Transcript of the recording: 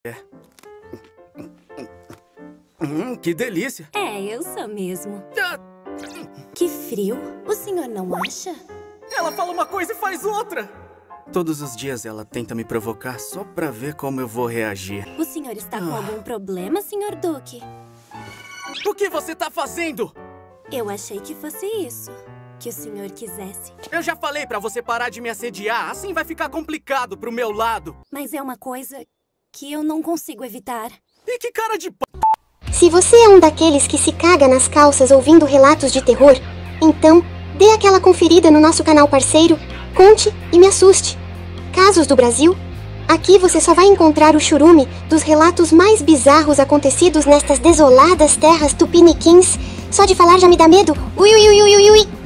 Que delícia. É, eu sou mesmo. Que frio. O senhor não acha? Ela fala uma coisa e faz outra. Todos os dias ela tenta me provocar só pra ver como eu vou reagir. O senhor está com algum problema, senhor Duque? O que você tá fazendo? Eu achei que fosse isso que o senhor quisesse. Eu já falei pra você parar de me assediar. Assim vai ficar complicado pro meu lado. Mas é uma coisa que eu não consigo evitar. E que cara de p... Se você é um daqueles que se caga nas calças ouvindo relatos de terror, então dê aquela conferida no nosso canal parceiro, Conte e Me Assuste. Casos do Brasil. Aqui você só vai encontrar o churume dos relatos mais bizarros acontecidos nestas desoladas terras tupiniquins. Só de falar já me dá medo. Ui, ui, ui, ui, ui, ui.